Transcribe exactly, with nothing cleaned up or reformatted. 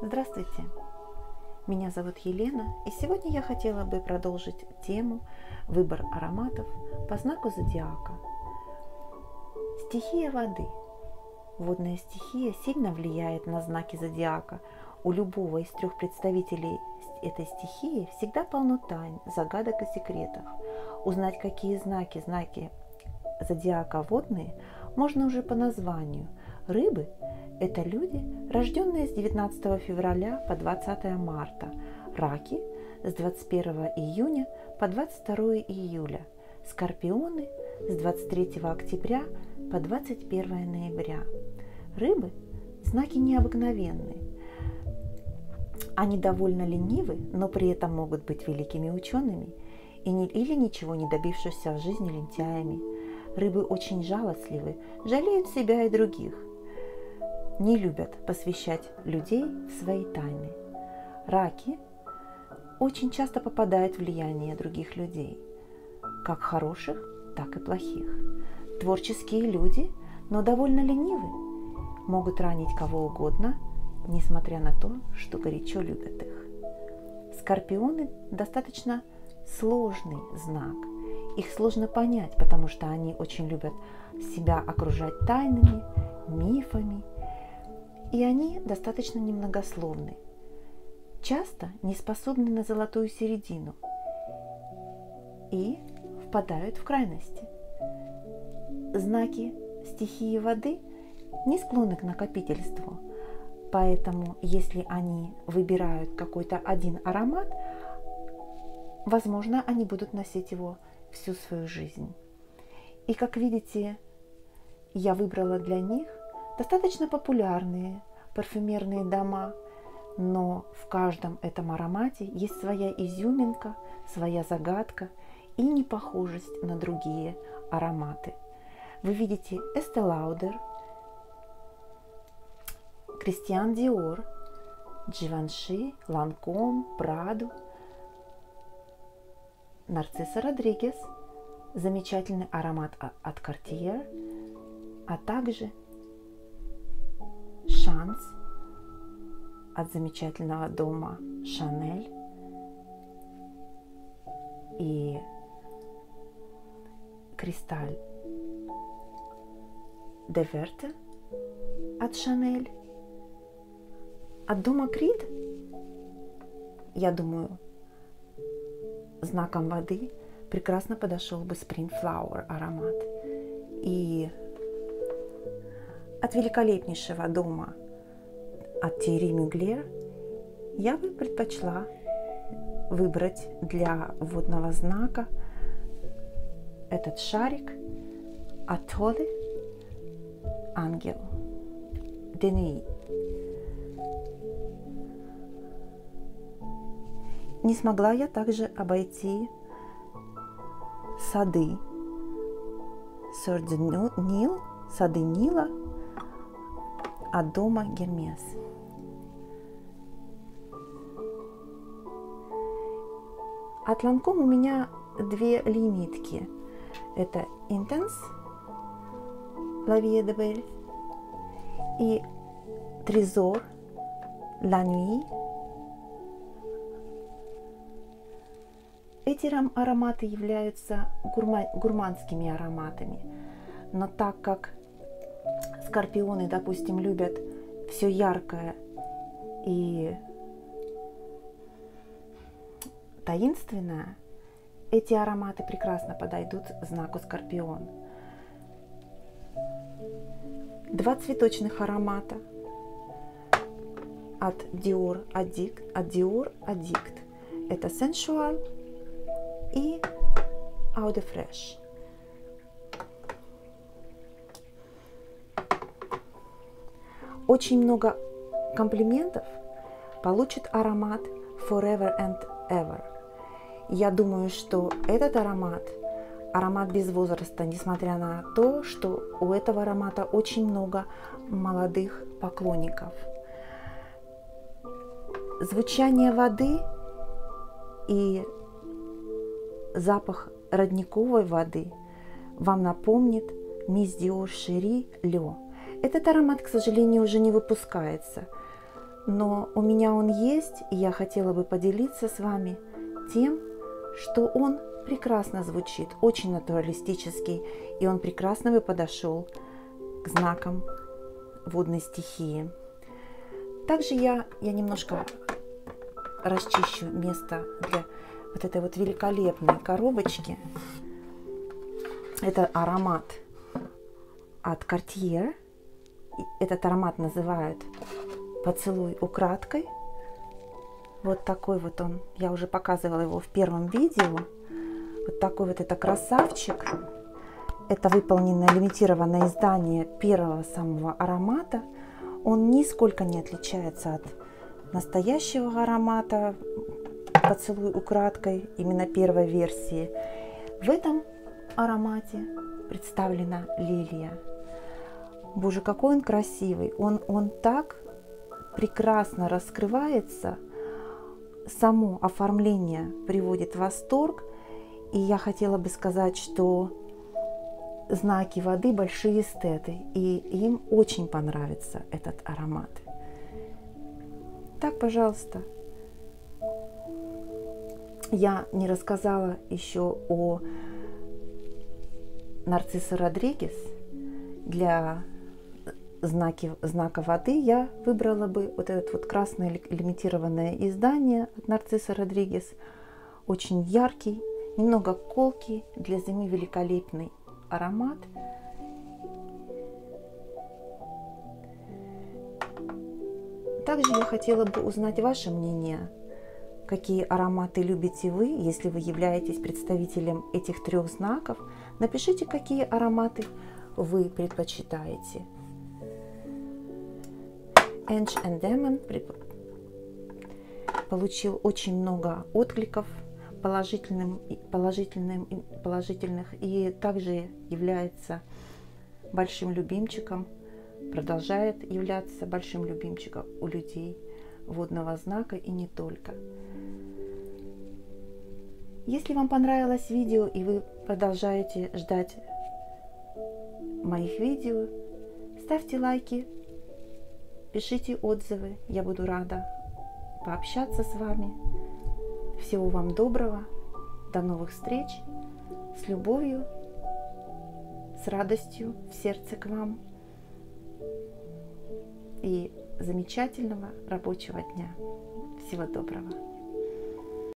Здравствуйте, меня зовут Елена, и сегодня я хотела бы продолжить тему «Выбор ароматов по знаку зодиака». Стихия воды. Водная стихия сильно влияет на знаки зодиака. У любого из трех представителей этой стихии всегда полно тайн, загадок и секретов. Узнать, какие знаки, знаки зодиака водные, можно уже по названию. Рыбы – это люди, рожденные с девятнадцатого февраля по двадцатое марта, раки – с двадцать первого июня по двадцать второе июля, скорпионы – с двадцать третьего октября по двадцать первое ноября. Рыбы – знаки необыкновенные. Они довольно ленивы, но при этом могут быть великими учеными и не, или ничего не добившимся в жизни лентяями. Рыбы очень жалостливы, жалеют себя и других. Не любят посвящать людей в свои тайны. Раки очень часто попадают в влияние других людей, как хороших, так и плохих. Творческие люди, но довольно ленивы, могут ранить кого угодно, несмотря на то, что горячо любят их. Скорпионы достаточно сложный знак. Их сложно понять, потому что они очень любят себя окружать тайнами, мифами, и они достаточно немногословны, часто не способны на золотую середину и впадают в крайности. Знаки стихии воды не склонны к накопительству, поэтому если они выбирают какой-то один аромат, возможно, они будут носить его всю свою жизнь. И, как видите, я выбрала для них достаточно популярные парфюмерные дома, но в каждом этом аромате есть своя изюминка, своя загадка и непохожесть на другие ароматы. Вы видите Estée Lauder, Christian Dior, Givenchy, Lancôme, Prada, Нарцисса Родригес, замечательный аромат от Cartier, а также Шанс от замечательного дома Chanel и Кристаль де Верте от Chanel. От дома Creed, я думаю, знаком воды прекрасно подошел бы Spring Flower аромат. И от великолепнейшего дома от Thierry Mugler я бы предпочла выбрать для водного знака этот шарик от Tolle Ангел де Nuit. Не смогла я также обойти сады Сёр де Нил, сады Нила от дома Гермес. От Lancôme у меня две лимитки. Это Intense La Vie de Belle и Trésor La Nuit. Эти ароматы являются гурма, гурманскими ароматами, но так как скорпионы, допустим, любят все яркое и таинственное, эти ароматы прекрасно подойдут знаку Скорпион. Два цветочных аромата от Dior Addict, от Dior Addict. Это Sensual и Eau de Fraiche. Очень много комплиментов получит аромат Forever and Ever. Я думаю, что этот аромат, аромат без возраста, несмотря на то, что у этого аромата очень много молодых поклонников. Звучание воды и запах родниковой воды вам напомнит Miss Dior Cherie L'Eau. Этот аромат, к сожалению, уже не выпускается. но у меня он есть, и я хотела бы поделиться с вами тем, что он прекрасно звучит, очень натуралистический, и он прекрасно бы подошел к знакам водной стихии. Также я, я немножко расчищу место для вот этой вот великолепной коробочки. Это аромат от Cartier. Этот аромат называют «Поцелуй украдкой». Вот такой вот он. Я уже показывала его в первом видео. Вот такой вот это красавчик. Это выполненное лимитированное издание первого самого аромата. Он нисколько не отличается от настоящего аромата «Поцелуй украдкой», именно первой версии. В этом аромате представлена лилия. Боже, какой он красивый. Он, он так прекрасно раскрывается. Само оформление приводит в восторг. И я хотела бы сказать, что знаки воды большие эстеты, и им очень понравится этот аромат. Так, пожалуйста. Я не рассказала еще о Нарциссе Родригес. Для знаки, знака воды я выбрала бы вот это вот красное лимитированное издание от Нарциссе Родригес. Очень яркий, немного колкий, для зимы великолепный аромат. Также я хотела бы узнать ваше мнение, какие ароматы любите вы, если вы являетесь представителем этих трех знаков. Напишите, какие ароматы вы предпочитаете. Angel and Demon получил очень много откликов положительным, положительным, положительных, и также является большим любимчиком, продолжает являться большим любимчиком у людей водного знака и не только. Если вам понравилось видео и вы продолжаете ждать моих видео, ставьте лайки, пишите отзывы, я буду рада пообщаться с вами. Всего вам доброго, до новых встреч, с любовью, с радостью в сердце к вам и замечательного рабочего дня. Всего доброго.